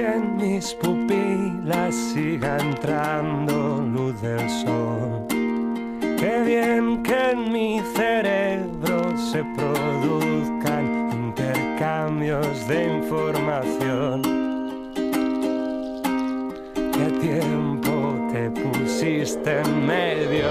que en mis pupilas siga entrando luz del sol. Qué bien que en mi cerebro se produzcan intercambios de información. ¿Qué tiempo te pusiste en medio?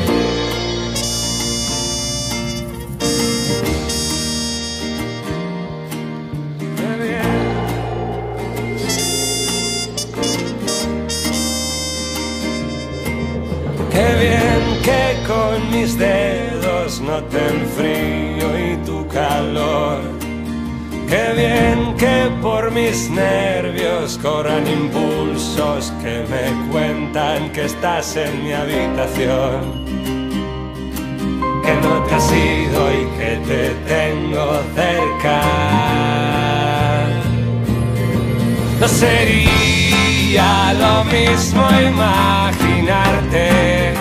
Qué bien que con mis dedos noté el frío y tu calor. Qué bien que por mis nervios corran impulsos que me cuentan que estás en mi habitación. Que no te has ido y que te tengo cerca. No sería lo mismo imaginarte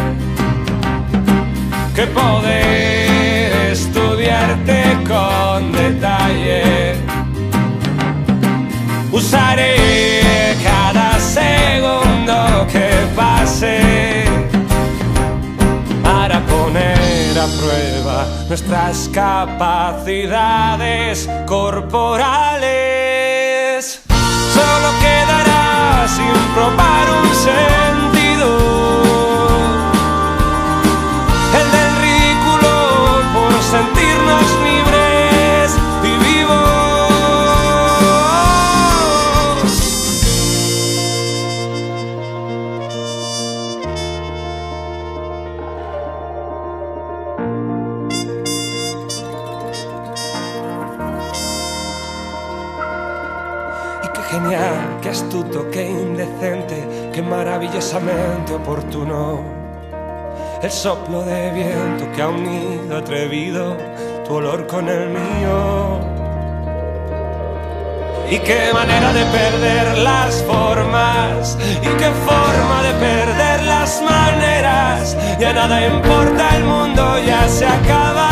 que poder estudiarte con detalle. Usaré cada segundo que pase para poner a prueba nuestras capacidades corporales. Solo quedará sin probar un sentido, el del ridículo por sentirnos libres y vivos. Y qué genial, qué astuto, qué indecente, qué maravillosamente oportuno. El soplo de viento que ha unido atrevido tu olor con el mío. Y qué manera de perder las formas, y qué forma de perder las maneras. Ya nada importa, el mundo ya se acaba.